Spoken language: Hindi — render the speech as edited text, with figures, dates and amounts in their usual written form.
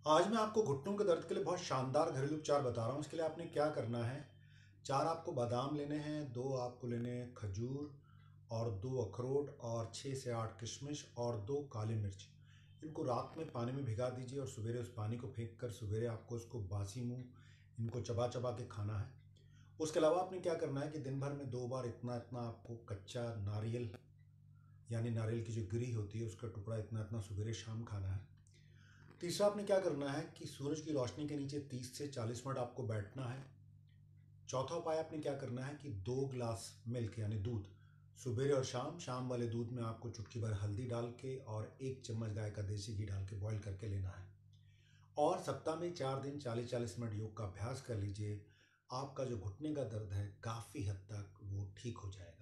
आज मैं आपको घुटनों के दर्द के लिए बहुत शानदार घरेलू उपचार बता रहा हूँ। इसके लिए आपने क्या करना है, 4 आपको बादाम लेने हैं, 2 आपको लेने हैं खजूर और 2 अखरोट और 6 से 8 किशमिश और 2 काली मिर्च। इनको रात में पानी में भिगा दीजिए और सवेरे उस पानी को फेंक कर सवेरे आपको इसको बासी मुंह इनको चबा चबा के खाना है। उसके अलावा आपने क्या करना है कि दिन भर में 2 बार इतना इतना आपको कच्चा नारियल यानी नारियल की जो गिरी होती है उसका टुकड़ा इतना इतना सवेरे शाम खाना है। तीसरा आपने क्या करना है कि सूरज की रोशनी के नीचे 30 से 40 मिनट आपको बैठना है। चौथा उपाय आपने क्या करना है कि 2 ग्लास मिल्क यानी दूध सुबह और शाम वाले दूध में आपको चुटकी भर हल्दी डाल के और 1 चम्मच गाय का देसी घी डाल के बॉईल करके लेना है। और सप्ताह में 4 दिन 40-40 मिनट योग का अभ्यास कर लीजिए। आपका जो घुटने का दर्द है काफ़ी हद तक वो ठीक हो जाएगा।